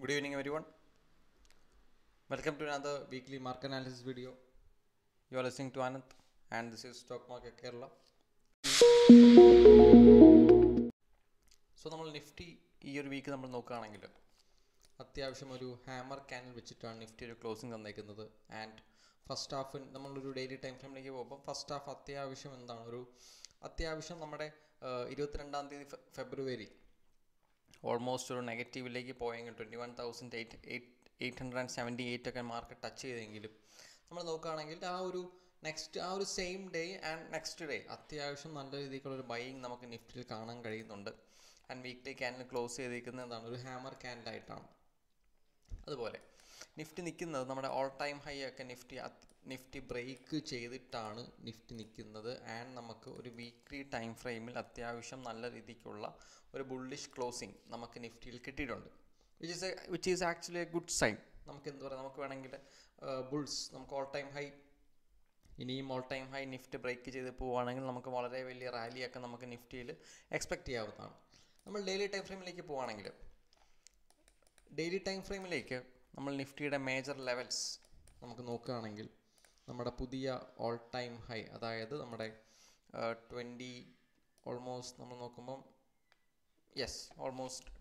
Good evening, everyone. Welcome to another weekly market analysis video. You are listening to Anand, and this is Stock Market Kerala. So, നമ്മൾ Nifty ഈ ഒരു week നമ്മൾ നോക്കുകയാണെങ്കിൽ അത്യാവശ്യം ഒരു hammer candle വെച്ചിട്ടാണ് Nifty ഒരു ക്ലോസിംഗ് തന്നേക്കുന്നത്. ആൻഡ് ഫസ്റ്റ് ഹാഫ് നമ്മളൊരു ഡെയിലി ടൈം ഫ്രെയിമിലേക്ക് പോകുമ്പോൾ ഫസ്റ്റ് ഹാഫ് അത്യാവശ്യം അത്യാവശ്യം നമ്മുടെ 22-ാം തീയതി ഫെബ്രുവരി ഓൾമോസ്റ്റ് ഒരു നെഗറ്റീവിലേക്ക് പോയെങ്കിൽ 21,878 ഒക്കെ മാർക്കറ്റ് ടച്ച് ചെയ്തെങ്കിലും നമ്മൾ നോക്കുകയാണെങ്കിൽ ആ ഒരു same day and next day അത്യാവശ്യം നല്ല രീതിക്കുള്ളൊരു ബൈയിങ് നമുക്ക് നിഫ്റ്റിയിൽ കാണാൻ കഴിയുന്നുണ്ട്. ആൻഡ് വീക്ക്ലി ക്യാൻഡിൽ ക്ലോസ് ചെയ്തിരിക്കുന്നത് എന്താണ്, ഒരു ഹാമർ ക്യാൻഡിലായിട്ടാണ്. അതുപോലെ നിഫ്റ്റി നിൽക്കുന്നത് നമ്മുടെ ഓൾ ടൈം ഹൈ ഒക്കെ നിഫ്റ്റി ബ്രേക്ക് ചെയ്തിട്ടാണ് നിഫ്റ്റി നിൽക്കുന്നത്. ആൻഡ് നമുക്ക് ഒരു വീക്ക്ലി ടൈം ഫ്രെയിമിൽ അത്യാവശ്യം നല്ല രീതിക്കുള്ള ഒരു ബുള്ളിഷ് ക്ലോസിങ് നമുക്ക് നിഫ്റ്റിയിൽ കിട്ടിയിട്ടുണ്ട്, which is actually a good sign. നമുക്ക് എന്താ പറയുക, നമുക്ക് വേണമെങ്കിൽ നമുക്ക് ഓൾ ടൈം ഹൈ ഇനിയും all time high Nifty break ചെയ്ത് പോവുകയാണെങ്കിൽ നമുക്ക് വളരെ വലിയ റാലിയൊക്കെ നമുക്ക് നിഫ്റ്റിയിൽ എക്സ്പെക്റ്റ് ചെയ്യാവുന്നതാണ്. നമ്മൾ ഡെയിലി ടൈം ഫ്രെയിമിലേക്ക് നമ്മൾ നിഫ്റ്റിയുടെ മേജർ ലെവൽസ് നമുക്ക് നോക്കുകയാണെങ്കിൽ നമ്മുടെ പുതിയ ഓൾ ടൈം ഹൈ, അതായത് നമ്മുടെ 20 ഓൾമോസ്റ്റ് നമ്മൾ നോക്കുമ്പം ഓൾമോസ്റ്റ്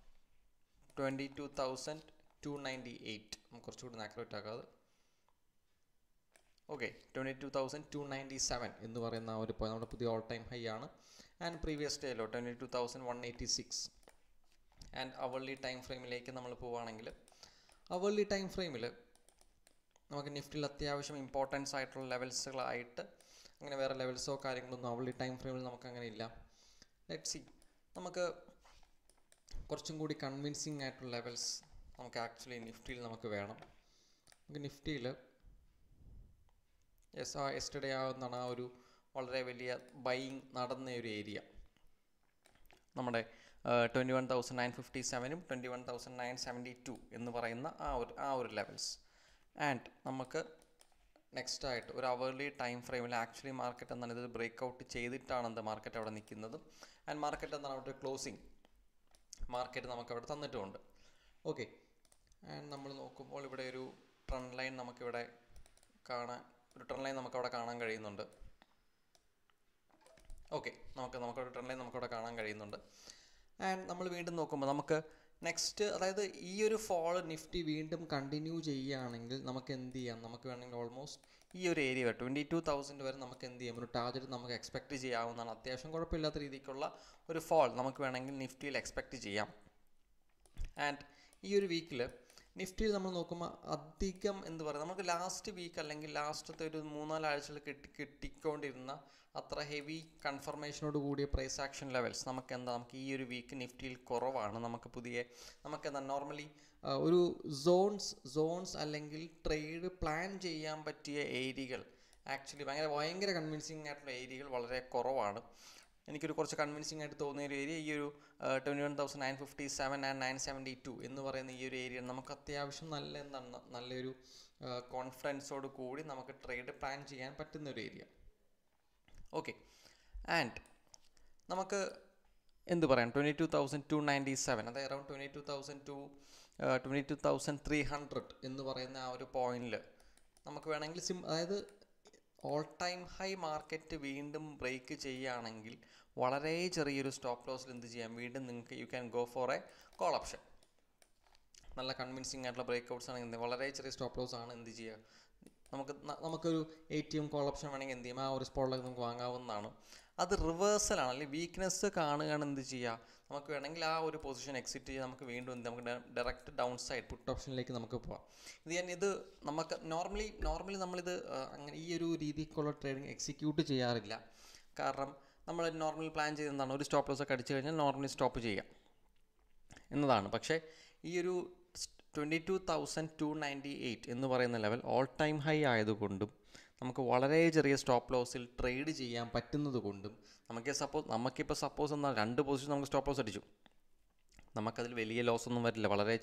22,298, നമുക്ക് കുറച്ചുകൂടി ആക്യുറേറ്റ് ആക്കാതെ 22,297 എന്ന് പറയുന്ന ആ ഒരു നമ്മുടെ പുതിയ ഓൾ ടൈം ഹൈ ആണ്. ആൻഡ് പ്രീവിയസ് ഡേയിലോ 22,186. ആൻഡ് അവർലി ടൈം ഫ്രെയിമിലേക്ക് നമ്മൾ പോവുകയാണെങ്കിൽ അവർലി ടൈം ഫ്രെയിമിൽ നമുക്ക് നിഫ്റ്റിയിൽ അത്യാവശ്യം ഇമ്പോർട്ടൻസ് ആയിട്ടുള്ള ലെവൽസുകളായിട്ട് അങ്ങനെ വേറെ ലെവൽസോ കാര്യങ്ങളൊന്നും അവർലി ടൈം ഫ്രെയിമിൽ നമുക്ക് അങ്ങനെ ഇല്ല. ലെറ്റ്സ് സീ, നമുക്ക് കുറച്ചും കൂടി കൺവിൻസിങ് ആയിട്ടുള്ള ലെവൽസ് നമുക്ക് ആക്ച്വലി നിഫ്റ്റിയിൽ നമുക്ക് വേണം. നമുക്ക് നിഫ്റ്റിയിൽ യെസ്റ്റർഡേ ആവുന്നതാണ് ആ ഒരു വളരെ വലിയ ബൈയിങ് നടന്ന ഒരു ഏരിയ, നമ്മുടെ 21,957 21,972 എന്ന് പറയുന്ന ആ ഒരു ലെവൽസ്. ആൻഡ് നമുക്ക് നെക്സ്റ്റ് ആയിട്ട് ഒരു അവർലി ടൈം ഫ്രെയിമിൽ ആക്ച്വലി മാർക്കറ്റ് എന്താണ് ഇത് ബ്രേക്ക് ഔട്ട് ചെയ്തിട്ടാണ് മാർക്കറ്റ് അവിടെ നിൽക്കുന്നത്. ആൻഡ് മാർക്കറ്റ് എന്താണ് അവിടെ ക്ലോസിങ് മാർക്കറ്റ് നമുക്ക് അവിടെ തന്നിട്ടുമുണ്ട്. ഓക്കെ, ആൻഡ് നമ്മൾ നോക്കുമ്പോൾ ഇവിടെ ഒരു ട്രെൻഡ് ലൈൻ നമുക്കവിടെ കാണാൻ കഴിയുന്നുണ്ട്. നമുക്കൊരു ട്രെൻഡ് ലൈൻ നമുക്കവിടെ കാണാൻ കഴിയുന്നുണ്ട്. ആൻഡ് നമ്മൾ വീണ്ടും നോക്കുമ്പോൾ നമുക്ക് നെക്സ്റ്റ്, അതായത് ഈ ഒരു ഫോൾ നിഫ്റ്റി വീണ്ടും കണ്ടിന്യൂ ചെയ്യുകയാണെങ്കിൽ നമുക്ക് എന്ത് ചെയ്യാം, നമുക്ക് വേണമെങ്കിൽ ഓൾമോസ്റ്റ് ഈ ഒരു ഏരിയ 22,000 വരെ നമുക്ക് എന്ത് ചെയ്യാം, ഒരു ടാർഗറ്റ് നമുക്ക് എക്സ്പെക്റ്റ് ചെയ്യാവുന്നതാണ്. അത്യാവശ്യം കുഴപ്പമില്ലാത്ത രീതിക്കുള്ള ഒരു ഫോൾ നമുക്ക് വേണമെങ്കിൽ നിഫ്റ്റിയിൽ എക്സ്പെക്റ്റ് ചെയ്യാം. ആൻഡ് ഈ ഒരു വീക്കിൽ നിഫ്റ്റിയിൽ നമ്മൾ നോക്കുമ്പോൾ അധികം നമുക്ക് ലാസ്റ്റ് വീക്ക് അല്ലെങ്കിൽ ലാസ്റ്റത്തെ ഒരു 3-4 ആഴ്ചയിൽ കിട്ടിക്കൊണ്ടിരുന്ന അത്ര ഹെവി കൺഫർമേഷനോട് കൂടിയ പ്രൈസ് ആക്ഷൻ ലെവൽസ് നമുക്ക് ഈ ഒരു വീക്ക് നിഫ്റ്റിയിൽ കുറവാണ്. നമുക്ക് നോർമലി ഒരു സോൺസ് അല്ലെങ്കിൽ ട്രേഡ് പ്ലാൻ ചെയ്യാൻ പറ്റിയ ഏരിയകൾ ആക്ച്വലി ഭയങ്കര കൺവിൻസിങ് ആയിട്ടുള്ള ഏരിയകൾ വളരെ കുറവാണ്. എനിക്കൊരു കുറച്ച് കൺവിൻസിങ് ആയിട്ട് തോന്നിയ ഒരു ഏരിയ ഈ ഒരു 21,957 ആൻഡ് 972 എന്ന് പറയുന്ന ഈ ഒരു ഏരിയ നമുക്ക് അത്യാവശ്യം നല്ലൊരു കോൺഫിഡൻസോട് കൂടി നമുക്ക് ട്രേഡ് പ്ലാൻ ചെയ്യാൻ പറ്റുന്ന ഒരു ഏരിയ. ഓക്കെ, ആൻഡ് നമുക്ക് എന്ത് പറയാം, 22,297 അതായത് അറൗണ്ട് 22,300 എന്ന് പറയുന്ന ആ ഒരു പോയിന്റിൽ നമുക്ക് വേണമെങ്കിൽ അതായത് ഓൾ ടൈം ഹൈ മാർക്കറ്റ് വീണ്ടും ബ്രേക്ക് ചെയ്യുകയാണെങ്കിൽ വളരെ ചെറിയൊരു സ്റ്റോപ്പ് ലോസിൽ എന്ത് ചെയ്യാം, വീണ്ടും നിങ്ങൾക്ക് you can go for a call option. നല്ല കൺവിൻസിങ് ആയിട്ടുള്ള ബ്രേക്ക് ഔട്ട്സ് ആണെങ്കിൽ വളരെ ചെറിയ സ്റ്റോപ്പ് ലോസ് ആണ് എന്ത് ചെയ്യുക, നമുക്കൊരു ATM കോൾ ഓപ്ഷൻ വേണമെങ്കിൽ എന്ത് ചെയ്യും, ആ ഒരു സ്പോട്ടിലേക്ക് നമുക്ക് വാങ്ങാവുന്നതാണ്. അത് റിവേഴ്സലാണ്, അല്ലെങ്കിൽ വീക്ക്നെസ് കാണുകയാണ് എന്ത് ചെയ്യുക, നമുക്ക് വേണമെങ്കിൽ ആ ഒരു പൊസിഷൻ എക്സിറ്റ് ചെയ്ത് നമുക്ക് വീണ്ടും നമുക്ക് ഡയറക്റ്റ് ഡൗൺ സൈഡ് പുട്ട് ഓപ്ഷനിലേക്ക് നമുക്ക് പോകാം. ഇത് നമുക്ക് നോർമലി നമ്മളിത് അങ്ങനെ ഈ ഒരു രീതിക്കുള്ള ട്രേഡിങ് എക്സിക്യൂട്ട് ചെയ്യാറില്ല. കാരണം നമ്മൾ നോർമലി പ്ലാൻ ചെയ്തെന്താണ്, ഒരു സ്റ്റോപ്പ് ലോസ് ഒക്കെ അടിച്ചു കഴിഞ്ഞാൽ നോർമലി സ്റ്റോപ്പ് ചെയ്യാം എന്നതാണ്. പക്ഷേ ഈ ഒരു 22,298 എന്ന് പറയുന്ന ലെവൽ ഓൾ ടൈം ഹൈ ആയതുകൊണ്ടും നമുക്ക് വളരെ ചെറിയ സ്റ്റോപ്പ് ലോസിൽ ട്രേഡ് ചെയ്യാൻ പറ്റുന്നത് കൊണ്ടും നമുക്കിപ്പോൾ സപ്പോസ് എന്താണ് 2 പൊസിഷൻ നമുക്ക് സ്റ്റോപ്പ് ലോസ് അടിച്ചു, നമുക്കതിൽ വലിയ ലോസ് ഒന്നും വരില്ല, വളരെ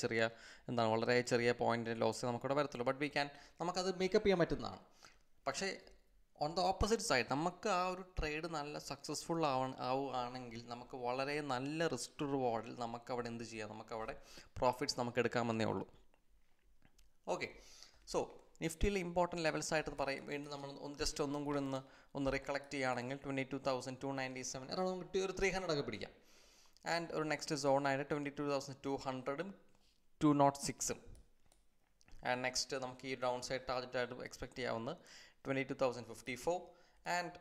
ചെറിയ പോയിന്റ് ലോസ് നമുക്കിവിടെ വരത്തുള്ളൂ. ബട്ട് നമുക്കത് മേക്കപ്പ് ചെയ്യാൻ പറ്റുന്നതാണ്. പക്ഷേ ഓൺ ദ ഓപ്പോസിറ്റ് സൈഡ് നമുക്ക് ആ ഒരു ട്രേഡ് നല്ല സക്സസ്ഫുൾ ആവുകയാണെങ്കിൽ നമുക്ക് വളരെ നല്ല റിസ്ക് റിവാർഡിൽ നമുക്കവിടെ എന്ത് ചെയ്യാം, നമുക്കവിടെ പ്രോഫിറ്റ്സ് നമുക്ക് എടുക്കാമെന്നേ ഉള്ളൂ. ഓക്കെ, സോ നിഫ്റ്റിയിൽ ഇമ്പോർട്ടൻറ്റ് ലെവൽസ് ആയിട്ട് പറയും. വീണ്ടും നമ്മൾ ജസ്റ്റ് ഒന്നും കൂടി ഒന്ന് റിക്കളക്ട് ചെയ്യുകയാണെങ്കിൽ 22,297 അറൗണ്ട് നമുക്ക് ഒരു 300 ഒക്കെ പിടിക്കാം. ആൻഡ് ഒരു നെക്സ്റ്റ് സോണായിട്ട് 22,200ഉം 206ഉം. ആൻഡ് നെക്സ്റ്റ് നമുക്ക് ഈ ഡൗൺ സൈഡ് ടാർഗറ്റ് ആയിട്ട് എക്സ്പെക്ട് ചെയ്യാവുന്നത് 22,054. ആൻഡ്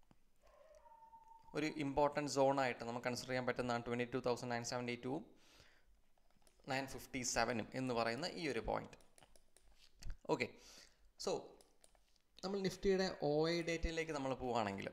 ഒരു ഇമ്പോർട്ടൻറ്റ് സോണായിട്ട് നമുക്ക് കൺസിഡർ ചെയ്യാൻ പറ്റുന്നതാണ് 22,972ഉം 957ഉം എന്ന് പറയുന്ന ഈ ഒരു പോയിന്റ്. ഓക്കെ, സോ നമ്മൾ നിഫ്റ്റിയുടെ OI ഡേറ്റയിലേക്ക് നമ്മൾ പോവുകയാണെങ്കിൽ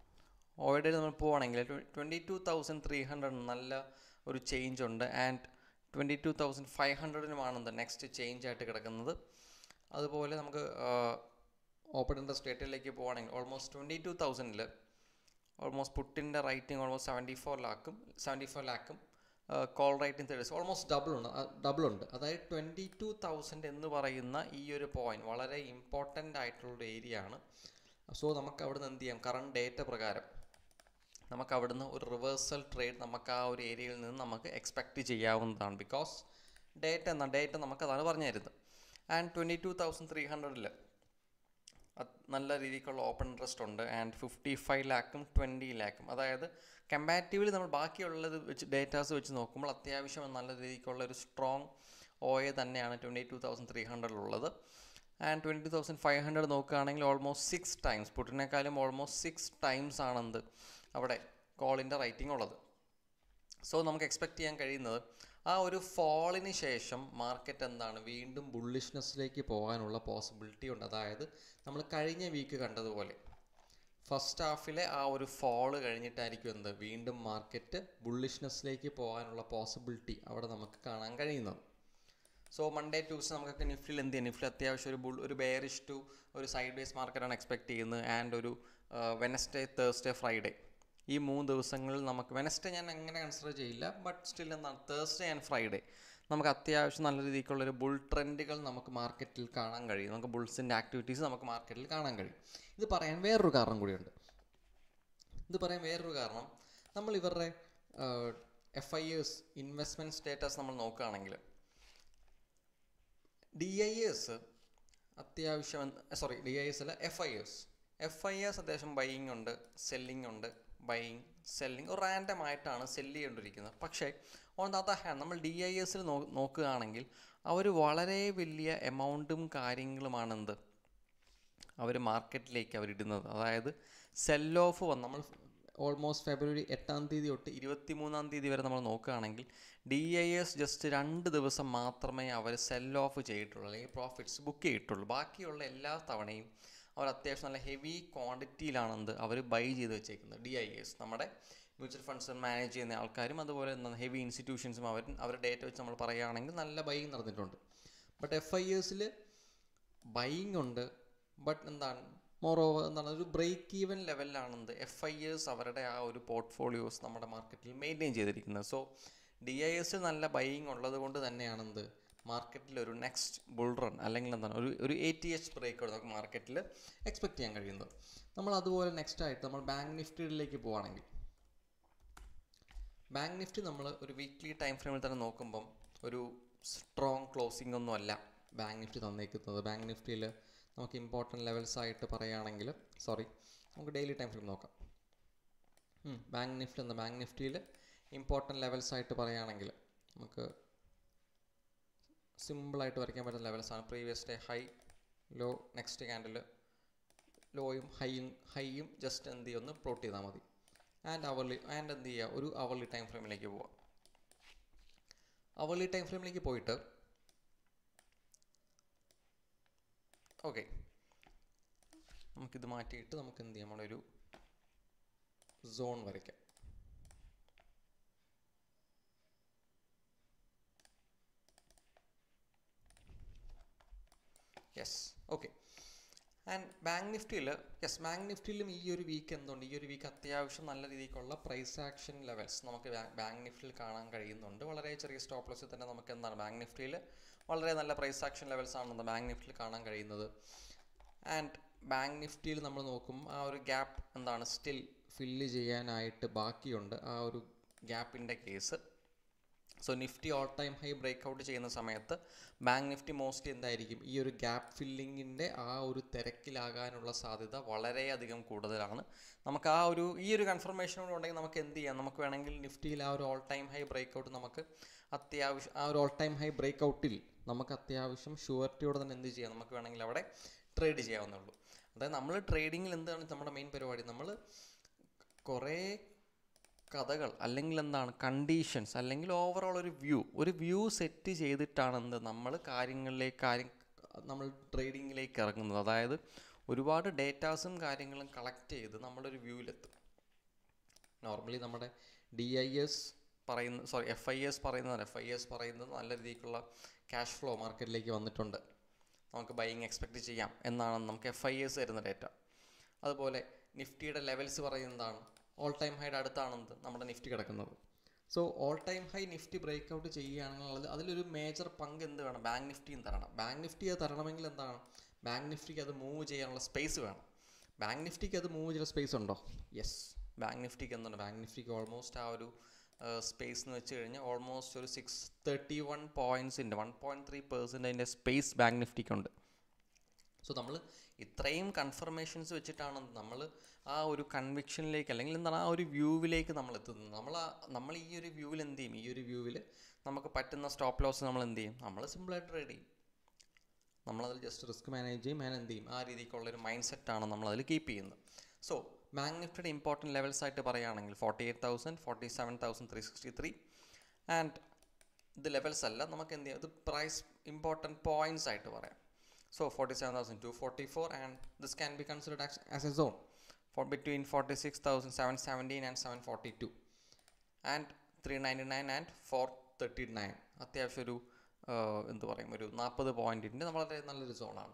22,300 നല്ല ഒരു ചേഞ്ച് ഉണ്ട്. ആൻഡ് 22,500നുമാണ് നെക്സ്റ്റ് ചേഞ്ച് ആയിട്ട് കിടക്കുന്നത്. അതുപോലെ നമുക്ക് ഓപ്പൺ ഇൻട്രസ്റ്റ് റേറ്റിലേക്ക് പോവുകയാണെങ്കിൽ ഓൾമോസ്റ്റ് 22,000ൽ ഓൾമോസ്റ്റ് പുട്ടിൻ്റെ റൈറ്റിംഗ് ഓൾമോസ്റ്റ് 74 ലാക്കും കോൾ റൈറ്റിംഗ് 30 ഓൾമോസ്റ്റ് ഡബിൾ ഉണ്ട്. അതായത് 22,000 എന്ന് പറയുന്ന ഈ ഒരു പോയിന്റ് വളരെ ഇമ്പോർട്ടൻ്റ് ആയിട്ടുള്ളൊരു ഏരിയ ആണ്. സോ നമുക്ക് അവിടുന്ന് എന്ത് ചെയ്യാം, കറണ്ട് ഡേറ്റ പ്രകാരം നമുക്ക് അവിടുന്ന് ഒരു റിവേഴ്സൽ ട്രേഡ് നമുക്ക് ആ ഒരു ഏരിയയിൽ നിന്ന് നമുക്ക് എക്സ്പെക്റ്റ് ചെയ്യാവുന്നതാണ്. ബിക്കോസ് ഡേറ്റ നമുക്കതാണ് പറഞ്ഞു തരുന്നത്. ആൻഡ് 22,300ൽ നല്ല രീതിക്കുള്ള ഓപ്പൺ ഇൻട്രസ്റ്റ് ഉണ്ട്. ആൻഡ് 55 ലാക്കും 20 ലാക്കും, അതായത് കമ്പാരിറ്റീവ്ലി നമ്മൾ ബാക്കിയുള്ളത് വെച്ച് ഡേറ്റാസ് വെച്ച് നോക്കുമ്പോൾ അത്യാവശ്യം നല്ല രീതിക്കുള്ള ഒരു സ്ട്രോങ് OI തന്നെയാണ് 22,300ലുള്ളത്. ആൻഡ് 22,500 നോക്കുകയാണെങ്കിൽ ഓൾമോസ്റ്റ് 6 ടൈംസ് പുട്ടിനേക്കാളും ഓൾമോസ്റ്റ് 6 ടൈംസ് ആണെന്ത് അവിടെ കോളിൻ്റെ റൈറ്റിംഗ് ഉള്ളത്. സോ നമുക്ക് എക്സ്പെക്റ്റ് ചെയ്യാൻ കഴിയുന്നത് ആ ഒരു ഫോളിന് ശേഷം മാർക്കറ്റ് എന്താണ് വീണ്ടും ബുള്ളിഷ്നെസ്സിലേക്ക് പോകാനുള്ള പോസിബിലിറ്റി ഉണ്ട്. അതായത് നമ്മൾ കഴിഞ്ഞ വീക്ക് കണ്ടതുപോലെ ഫസ്റ്റ് ഹാഫിലെ ആ ഒരു ഫോള് കഴിഞ്ഞിട്ടായിരിക്കും വീണ്ടും മാർക്കറ്റ് ബുള്ളിഷ്നെസ്സിലേക്ക് പോകാനുള്ള പോസിബിലിറ്റി അവിടെ നമുക്ക് കാണാൻ കഴിയുന്നത്. സോ മൺഡേ ട്യൂസ്ഡേ നമുക്കൊക്കെ നിഫ്റ്റിയിൽ എന്ത് ചെയ്യാം, നിഫ്റ്റി അത്യാവശ്യം ഒരു ബെയറിഷ് ടു ഒരു സൈഡ് വേസ് മാർക്കറ്റാണ് എക്സ്പെക്ട് ചെയ്യുന്നത്. ആൻഡ് ഒരു വെനസ്ഡേ, തേഴ്സ്ഡേ, ഫ്രൈഡേ ഈ 3 ദിവസങ്ങളിൽ നമുക്ക് വെനസ്ഡേ ഞാൻ അങ്ങനെ കൺസിഡർ ചെയ്യില്ല, ബട്ട് സ്റ്റിൽ എന്താണ് തേഴ്സ്ഡേ ആൻഡ് ഫ്രൈഡേ നമുക്ക് അത്യാവശ്യം നല്ല രീതിക്കുള്ളൊരു ബുൾ ട്രെൻഡുകൾ നമുക്ക് മാർക്കറ്റിൽ കാണാൻ കഴിയും. നമുക്ക് ബുൾസിൻ്റെ ആക്ടിവിറ്റീസ് നമുക്ക് മാർക്കറ്റിൽ കാണാൻ കഴിയും. ഇത് പറയാൻ വേറൊരു കാരണം കൂടിയുണ്ട്. നമ്മൾ ഇവരുടെ FIS ഇൻവെസ്റ്റ്മെൻറ്റ് സ്റ്റേറ്റസ് നമ്മൾ നോക്കുകയാണെങ്കിൽ DIS അത്യാവശ്യം DIS അല്ല FIS അത്യാവശ്യം ബൈയിങ് ഉണ്ട്, സെല്ലിംഗ് ഉണ്ട്, ബൈയിങ് സെല്ലിംഗ് ഒരു റാൻഡം ആയിട്ടാണ് സെല്ല് ചെയ്തുകൊണ്ടിരിക്കുന്നത്. പക്ഷേ ഓൺ ദ അതർ ഹാൻഡ് നമ്മൾ DISൽ നോക്കുകയാണെങ്കിൽ അവർ വളരെ വലിയ എമൗണ്ടും കാര്യങ്ങളുമാണ് അവർ മാർക്കറ്റിലേക്ക് അവരിടുന്നത്. അതായത് സെൽ ഓഫ് നമ്മൾ ഓൾമോസ്റ്റ് ഫെബ്രുവരി 8-ാം തീയതി തൊട്ട് 23-ാം തീയതി വരെ നമ്മൾ നോക്കുകയാണെങ്കിൽ DIS ജസ്റ്റ് 2 ദിവസം മാത്രമേ അവർ സെൽ ഓഫ് ചെയ്തിട്ടുള്ളൂ അല്ലെങ്കിൽ പ്രോഫിറ്റ്സ് ബുക്ക് ചെയ്തിട്ടുള്ളൂ. ബാക്കിയുള്ള എല്ലാ തവണയും അവർ അത്യാവശ്യം നല്ല ഹെവി ക്വാണ്ടിറ്റിയിലാണ് അവർ ബൈ ചെയ്ത് വെച്ചേക്കുന്നത്. DIS നമ്മുടെ മ്യൂച്വൽ ഫണ്ട്സ് മാനേജ് ചെയ്യുന്ന ആൾക്കാരും അതുപോലെ ഹെവി ഇൻസ്റ്റിറ്റ്യൂഷൻസും അവരുടെ ഡേറ്റ വെച്ച് നമ്മൾ പറയുകയാണെങ്കിൽ നല്ല ബൈയിങ് നടന്നിട്ടുണ്ട്. ബട്ട് FISൽ ബൈയിങ് ഉണ്ട്, ബട്ട് മോറോവർ ഒരു ബ്രേക്ക് ഈവൻ ലെവലിലാണ് FIS അവരുടെ ആ ഒരു പോർട്ട്ഫോളിയോസ് നമ്മുടെ മാർക്കറ്റിൽ മെയിൻറ്റെയിൻ ചെയ്തിരിക്കുന്നത്. സോ DISൽ നല്ല ബൈയിങ് ഉള്ളത് കൊണ്ട് തന്നെയാണ് മാർക്കറ്റിൽ ഒരു നെക്സ്റ്റ് ബുൾ റൺ അല്ലെങ്കിൽ ഒരു ATH ബ്രേക്ക് നമുക്ക് മാർക്കറ്റിൽ എക്സ്പെക്ട് ചെയ്യാൻ കഴിയുന്നത്. നമ്മൾ അതുപോലെ നെക്സ്റ്റ് ആയിട്ട് നമ്മൾ ബാങ്ക് നിഫ്റ്റിയിലേക്ക് പോവുകയാണെങ്കിൽ ബാങ്ക് നിഫ്റ്റി നമ്മൾ ഒരു വീക്ക്ലി ടൈം ഫ്രെയിമിൽ തന്നെ നോക്കുമ്പം ഒരു സ്ട്രോങ് ക്ലോസിംഗ് ഒന്നും അല്ല ബാങ്ക് നിഫ്റ്റി തന്നേക്കുന്നത്. ബാങ്ക് നിഫ്റ്റിയിൽ നമുക്ക് ഇമ്പോർട്ടൻറ്റ് ലെവൽസ് ആയിട്ട് പറയുകയാണെങ്കിൽ നമുക്ക് ഡെയിലി ടൈം ഫ്രെയിം നോക്കാം. ബാങ്ക് നിഫ്റ്റിയിൽ ഇമ്പോർട്ടൻറ്റ് ലെവൽസ് ആയിട്ട് പറയുകയാണെങ്കിൽ നമുക്ക് സിമ്പിളായിട്ട് വരയ്ക്കാൻ പറ്റുന്ന ലെവൽസാണ്. Previous day high, low, next candle ലോയും ഹൈയും ജസ്റ്റ് എന്ത് ചെയ്യുക ഒന്ന് പ്ലോട്ട് ചെയ്താൽ മതി. ആൻഡ് എന്ത് ചെയ്യുക ഒരു അവർലി ടൈം ഫ്രെയിമിലേക്ക് പോവാം. അവർലി ടൈം ഫ്രെയിമിലേക്ക് പോയിട്ട് ഓക്കെ നമുക്കിത് മാറ്റിയിട്ട് നമുക്ക് എന്ത് ചെയ്യാം, നമ്മളൊരു സോൺ വരയ്ക്കാം. Yes, okay. ആൻഡ് ബാങ്ക് നിഫ്റ്റിയിലും ഈ ഒരു വീക്ക് ഈ ഒരു വീക്ക് അത്യാവശ്യം നല്ല രീതിക്കുള്ള പ്രൈസ് ആക്ഷൻ ലെവൽസ് നമുക്ക് ബാങ്ക് നിഫ്റ്റിയിൽ കാണാൻ കഴിയുന്നുണ്ട്. വളരെ ചെറിയ സ്റ്റോപ്പ് ലോസിൽ തന്നെ നമുക്ക് ബാങ്ക് നിഫ്റ്റിയിൽ വളരെ നല്ല പ്രൈസ് ആക്ഷൻ ലെവൽസ് ആണ് ബാങ്ക് നിഫ്റ്റിയിൽ കാണാൻ കഴിയുന്നത്. ആൻഡ് ബാങ്ക് നിഫ്റ്റിയിൽ നമ്മൾ നോക്കും ആ ഒരു ഗ്യാപ്പ് എന്താണ് സ്റ്റിൽ ഫില്ല് ചെയ്യാനായിട്ട് ബാക്കിയുണ്ട് ആ ഒരു ഗ്യാപ്പിൻ്റെ case. So Nifty all time high breakout ചെയ്യുന്ന സമയത്ത് ബാങ്ക് നിഫ്റ്റി മോസ്റ്റ്ലി എന്തായിരിക്കും ഈ ഒരു ഗ്യാപ്പ് ഫില്ലിങ്ങിൻ്റെ ആ ഒരു തിരക്കിലാകാനുള്ള സാധ്യത വളരെയധികം കൂടുതലാണ്. നമുക്ക് ഈ ഒരു കൺഫർമേഷൻ ഉണ്ടെങ്കിൽ നമുക്ക് എന്ത് ചെയ്യാം, നമുക്ക് വേണമെങ്കിൽ നിഫ്റ്റിയിൽ ആ ഒരു all time high breakout നമുക്ക് അത്യാവശ്യം ആ ഒരു ഓൾ ടൈം ഹൈ ബ്രേക്ക് ഔട്ടിൽ നമുക്ക് അത്യാവശ്യം ഷുവർട്ടിയോടെ തന്നെ എന്ത് ചെയ്യാം, നമുക്ക് വേണമെങ്കിൽ അവിടെ ട്രേഡ് ചെയ്യാവുന്നുള്ളൂ. അതായത് നമ്മൾ ട്രേഡിങ്ങിൽ എന്താണ് നമ്മുടെ മെയിൻ പരിപാടി, നമ്മൾ കുറേ കഥകൾ അല്ലെങ്കിൽ എന്താണ് കണ്ടീഷൻസ് അല്ലെങ്കിൽ ഓവറോൾ ഒരു വ്യൂ സെറ്റ് ചെയ്തിട്ടാണ് നമ്മൾ നമ്മൾ ട്രേഡിങ്ങിലേക്ക് ഇറങ്ങുന്നത്. അതായത് ഒരുപാട് ഡേറ്റാസും കാര്യങ്ങളും കളക്ട് ചെയ്ത് നമ്മളൊരു വ്യൂവിലെത്തും. നോർമലി നമ്മുടെ FIS പറയുന്നത് നല്ല രീതിക്കുള്ള ക്യാഷ് ഫ്ലോ മാർക്കറ്റിലേക്ക് വന്നിട്ടുണ്ട്, നമുക്ക് ബൈയിങ് എക്സ്പെക്റ്റ് ചെയ്യാം എന്നാണ് നമുക്ക് FIS തരുന്ന ഡേറ്റ. അതുപോലെ നിഫ്റ്റിയുടെ ലെവൽസ് പറയുന്നതാണ് ഓൾ ടൈം ഹൈയുടെ അടുത്താണെന്ന് നമ്മുടെ നിഫ്റ്റി കിടക്കുന്നത്. So all time high Nifty breakout ചെയ്യുകയാണെങ്കിൽ അതിലൊരു മേജർ പങ്ക് എന്ത് വേണം, ബാങ്ക് നിഫ്റ്റിയും തരണം. ബാങ്ക് നിഫ്റ്റി അത് തരണമെങ്കിൽ എന്താണ്, ബാങ്ക് നിഫ്റ്റിക്ക് അത് മൂവ് ചെയ്യാനുള്ള സ്പേസ് വേണം. ബാങ്ക് നിഫ്റ്റിക്ക് അത് മൂവ് ചെയ്യുന്ന സ്പേസ് ഉണ്ടോ? യെസ്, ബാങ്ക് നിഫ്റ്റിക്ക് എന്തുണ്ട്, ബാങ്ക് നിഫ്റ്റിക്ക് ഓൾമോസ്റ്റ് ആ ഒരു സ്പേസ് എന്ന് വെച്ച് കഴിഞ്ഞാൽ ഓൾമോസ്റ്റ് ഒരു 631 പോയിൻറ്റ്സിൻ്റെ 1.3% സ്പേസ് ബാങ്ക് നിഫ്റ്റിക്കുണ്ട്. സോ നമ്മൾ ഇത്രയും കൺഫർമേഷൻസ് വെച്ചിട്ടാണ് നമ്മൾ ആ ഒരു കൺവിക്ഷനിലേക്ക് അല്ലെങ്കിൽ എന്താണ് ആ ഒരു വ്യൂവിലേക്ക് നമ്മൾ എത്തുന്നത്. നമ്മൾ ഈ ഒരു വ്യൂവിൽ എന്ത് ചെയ്യും, ഈ ഒരു വ്യൂവിൽ നമുക്ക് പറ്റുന്ന സ്റ്റോപ്പ് ലോസ് നമ്മൾ എന്ത് ചെയ്യും, നമ്മൾ സിമ്പിളായിട്ട് ട്രേഡ് ചെയ്യും. നമ്മളതിൽ ജസ്റ്റ് റിസ്ക് മാനേജ് ചെയ്യും, എന്ത് ചെയ്യും, ആ രീതിക്കുള്ളൊരു മൈൻഡ് സെറ്റാണ് നമ്മളതിൽ കീപ്പ് ചെയ്യുന്നത്. സോ ബാങ്ക് നിഫ്റ്റിയുടെ ഇമ്പോർട്ടൻറ്റ് ലെവൽസ് ആയിട്ട് പറയുകയാണെങ്കിൽ 48,000, 47,363 ആൻഡ് ഇത് ലെവൽസ് അല്ല, നമുക്ക് എന്ത് ചെയ്യാം, ഇത് പ്രൈസ് ഇമ്പോർട്ടൻറ്റ് പോയിൻറ്റ്സ് ആയിട്ട് പറയാം. So 47,244 and this can be considered as a zone for between 46,717 and 742 and 399 and 439. അത്യാവശ്യം ഒരു എന്ത് പറയും, ഒരു 40 പോയിൻറ്റിൻ്റെ വളരെ നല്ലൊരു സോണാണ്.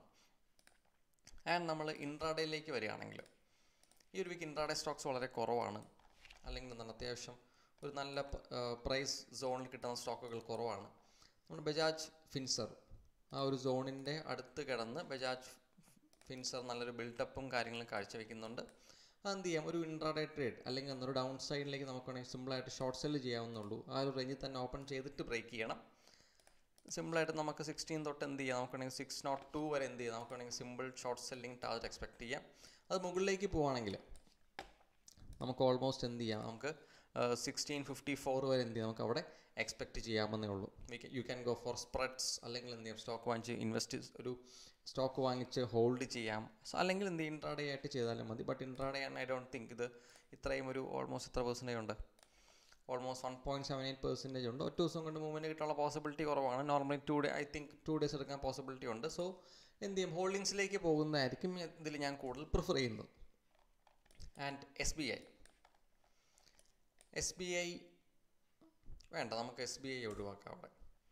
ആൻഡ് നമ്മൾ ഇൻട്രാഡേയിലേക്ക് വരികയാണെങ്കിൽ ഈ ഒരു വീക്ക് ഇൻട്രാഡേ സ്റ്റോക്സ് വളരെ കുറവാണ്, അല്ലെങ്കിൽ എന്താണ് അത്യാവശ്യം ഒരു നല്ല പ്രൈസ് സോണിൽ കിട്ടുന്ന സ്റ്റോക്കുകൾ കുറവാണ്. നമ്മുടെ ബജാജ് ഫിൻസർവ് ആ ഒരു സോണിൻ്റെ അടുത്ത് കിടന്ന് ബജാജ് ഫിൻസർവ് നല്ലൊരു ബിൽഡപ്പും കാര്യങ്ങളും കാഴ്ചവെക്കുന്നുണ്ട്. അതെന്ത് ചെയ്യാം, ഒരു ഇൻട്രാഡേ ട്രേഡ് അല്ലെങ്കിൽ അന്നൊരു ഡൗൺ സൈഡിലേക്ക് നമുക്ക് വേണമെങ്കിൽ സിമ്പിളായിട്ട് ഷോർട്ട് സെല്ല് ചെയ്യാവുന്നുള്ളൂ. ആ ഒരു റേഞ്ചിൽ തന്നെ ഓപ്പൺ ചെയ്തിട്ട് ബ്രേക്ക് ചെയ്യണം. സിമ്പിളായിട്ട് നമുക്ക് 16 തൊട്ട് എന്ത് ചെയ്യാം, നമുക്ക് വേണമെങ്കിൽ 602 വരെ എന്ത് ചെയ്യാം, നമുക്ക് വേണമെങ്കിൽ simple short selling target expect ചെയ്യാം. അത് മുകളിലേക്ക് പോവുകയാണെങ്കിൽ നമുക്ക് ഓൾമോസ്റ്റ് എന്ത് ചെയ്യാം, നമുക്ക് 1654 വരെ എന്ത് ചെയ്യാം, നമുക്ക് അവിടെ എക്സ്പെക്റ്റ് ചെയ്യാമെന്നേ ഉള്ളൂ. You can go for spreads, അല്ലെങ്കിൽ എന്ത് ചെയ്യാം, സ്റ്റോക്ക് വാങ്ങിച്ച് ഒരു സ്റ്റോക്ക് വാങ്ങിച്ച് ഹോൾഡ് ചെയ്യാം, അല്ലെങ്കിൽ എന്ത് ചെയ്യും, ഇൻട്രാഡേ ആയിട്ട് ചെയ്താലും മതി. ബട്ട് ഇൻട്രാഡേ ആണ് ഐ ഡോണ്ട് തിങ്ക് ഇത് ഇത്രയും ഒരു ഓൾമോസ്റ്റ് എത്ര പെർസെൻറ്റേജ് ഉണ്ട്, ഓൾമോസ്റ്റ് 1.78% ഉണ്ട്. ഒറ്റ ദിവസം കൊണ്ട് മൂവ്മെൻറ്റ് കിട്ടാനുള്ള പോസിബിലിറ്റി കുറവാണ്. നോർമലി 2 ഡേയ്സ് എടുക്കാൻ പോസിബിലിറ്റി ഉണ്ട്. സോ എന്ത് ചെയ്യും, ഹോൾഡിങ്സിലേക്ക് പോകുന്നതായിരിക്കും ഇതിൽ ഞാൻ കൂടുതൽ പ്രിഫർ ചെയ്യുന്നത്. ആൻഡ് SBI വേണ്ട, നമുക്ക് SBI ഒഴിവാക്കാം അവിടെ.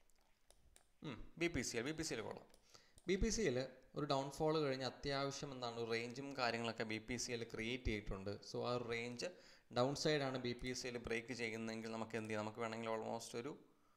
BPCL കൊള്ളാം. BPCL ഒരു ഡൗൺഫോൾ കഴിഞ്ഞ് അത്യാവശ്യം എന്താണ് റേഞ്ചും കാര്യങ്ങളൊക്കെ BPCL ക്രിയേറ്റ് ചെയ്തിട്ടുണ്ട്. സോ ആ ഒരു റേഞ്ച് ഡൗൺ സൈഡാണ് BPCL ബ്രേക്ക് ചെയ്യുന്നതെങ്കിൽ നമുക്ക് എന്ത് ചെയ്യാം, നമുക്ക് വേണമെങ്കിൽ ഓൾമോസ്റ്റ് ഒരു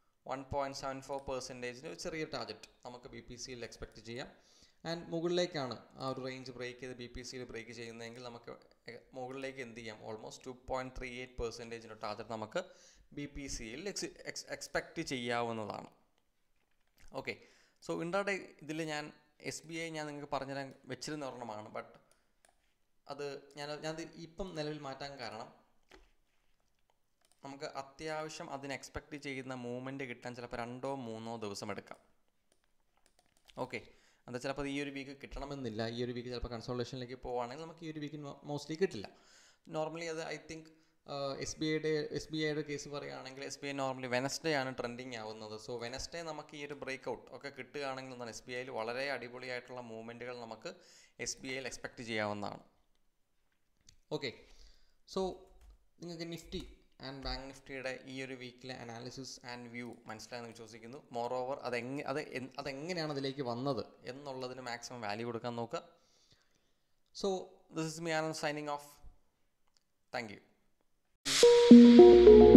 1.74% ഒരു ചെറിയ ടാർഗറ്റ് നമുക്ക് BPCL എക്സ്പെക്റ്റ് ചെയ്യാം. ആൻഡ് മുകളിലേക്കാണ് ആ ഒരു റേഞ്ച് ബ്രേക്ക് ചെയ്ത് BPCL ബ്രേക്ക് ചെയ്യുന്നതെങ്കിൽ നമുക്ക് മുകളിലേക്ക് എന്ത് ചെയ്യാം, ഓൾമോസ്റ്റ് 2.38% ടാർഗറ്റ് നമുക്ക് BPCL എക്സ്പെക്റ്റ് ചെയ്യാവുന്നതാണ്. ഓക്കെ, സോ ഇൻട്രാഡേ ഇതിൽ ഞാൻ SBI ഞാൻ നിങ്ങൾക്ക് പറഞ്ഞുതരാൻ വെച്ചിരുന്ന ഒരെണ്ണമാണ്. ബട്ട് അത് ഞാൻ ഇപ്പം നിലവിൽ മാറ്റാൻ കാരണം നമുക്ക് അത്യാവശ്യം അതിന് എക്സ്പെക്റ്റ് ചെയ്യുന്ന മൂവ്മെൻറ്റ് കിട്ടാൻ ചിലപ്പോൾ 2-3 ദിവസം എടുക്കാം. ഓക്കെ, അത് ചിലപ്പോൾ ഈ ഒരു വീക്ക് കിട്ടണമെന്നില്ല. ഈ ഒരു വീക്ക് ചിലപ്പോൾ കൺസോൾട്ടേഷനിലേക്ക് പോവുകയാണെങ്കിൽ നമുക്ക് ഈ ഒരു വീക്ക് മോസ്റ്റ്ലി കിട്ടില്ല. നോർമലി അത് ഐ തിങ്ക് SBIയുടെ കേസ് പറയുകയാണെങ്കിൽ SBI നോർമലി വെനസ്ഡേ ആണ് ട്രെൻഡിങ് ആവുന്നത്. സോ വെനസ്ഡേ നമുക്ക് ഈ ഒരു ബ്രേക്ക് ഔട്ട് ഒക്കെ കിട്ടുകയാണെങ്കിൽ എന്താണ് SBIയിൽ വളരെ അടിപൊളിയായിട്ടുള്ള മൂവ്മെൻറ്റുകൾ നമുക്ക് SBIയിൽ എക്സ്പെക്റ്റ് ചെയ്യാവുന്നതാണ്. ഓക്കെ, സോ നിങ്ങൾക്ക് നിഫ്റ്റി ആൻഡ് ബാങ്ക് നിഫ്റ്റിയുടെ ഈ ഒരു വീക്കിലെ അനാലിസിസ് ആൻഡ് വ്യൂ മനസ്സിലായെന്ന് വിശ്വസിക്കുന്നു. മോർ ഓവർ അതെങ്ങനെയാണ് അതിലേക്ക് വന്നത് എന്നുള്ളതിന് മാക്സിമം വാല്യൂ കൊടുക്കാൻ നോക്കുക. So this is me Anand signing off. Thank U.